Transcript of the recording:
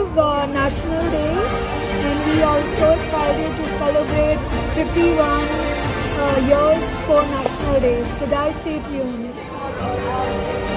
of National Day, and we are so excited to celebrate 51 years for National Day. So guys, stay tuned.